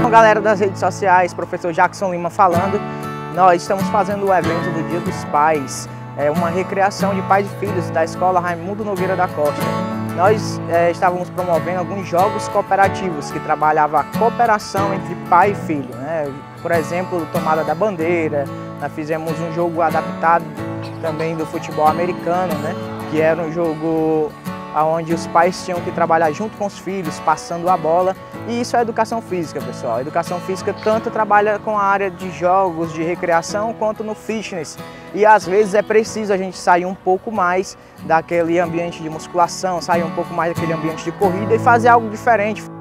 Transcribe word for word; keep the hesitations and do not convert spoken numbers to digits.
Então, galera das redes sociais, professor Jackson Lima falando, nós estamos fazendo o evento do Dia dos Pais, é uma recreação de pais e filhos da Escola Raimundo Nogueira da Costa. Nós é, estávamos promovendo alguns jogos cooperativos que trabalhavam a cooperação entre pai e filho, né? Por exemplo, tomada da bandeira, nós fizemos um jogo adaptado também do futebol americano, né? Que era um jogo onde os pais tinham que trabalhar junto com os filhos, passando a bola. E isso é educação física, pessoal. A educação física tanto trabalha com a área de jogos, de recreação, quanto no fitness. E às vezes é preciso a gente sair um pouco mais daquele ambiente de musculação, sair um pouco mais daquele ambiente de corrida e fazer algo diferente.